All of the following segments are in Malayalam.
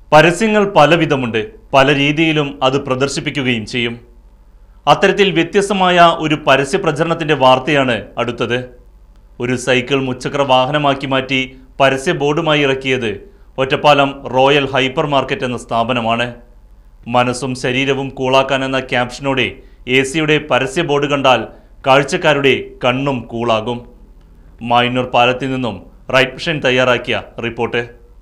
പരസ്യങ്ങൾ പലവിധമുണ്ട്, പല രീതിയിലും അത് പ്രദർശിപ്പിക്കുകയും ചെയ്യും. അത്തരത്തിൽ വ്യത്യസ്തമായ ഒരു പരസ്യ പ്രചരണത്തിൻ്റെ വാർത്തയാണ് അടുത്തത്. ഒരു സൈക്കിൾ മുച്ചക്ര വാഹനമാക്കി മാറ്റി പരസ്യ ബോർഡുമായി ഇറക്കിയത് ഒറ്റപ്പാലം റോയൽ ഹൈപ്പർ മാർക്കറ്റ് എന്ന സ്ഥാപനമാണ്. മനസ്സും ശരീരവും കൂളാക്കാൻ എന്ന ക്യാപ്ഷനോടെ AC-യുടെ പരസ്യ ബോർഡ് കണ്ടാൽ കാഴ്ചക്കാരുടെ കണ്ണും കൂളാകും. മായന്നൂർ പാലത്തിൽ നിന്നും റൈറ്റ് വിഷൻ തയ്യാറാക്കിയ റിപ്പോർട്ട്.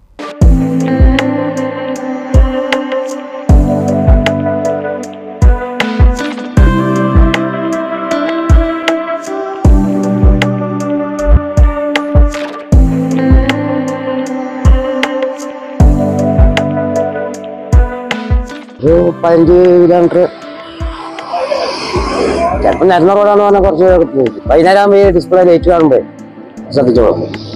ഒരു 15 കിലോമീറ്റർ ചിലപ്പോൾ നടന്ന റോഡാണെന്ന് പറഞ്ഞാൽ കുറച്ച് പോകും. വൈകുന്നേരം ആകുമ്പോൾ ഈ ഡിസ്പ്ലേ ലൈറ്റ് കാണുമ്പോൾ ശ്രദ്ധിച്ചോളൂ.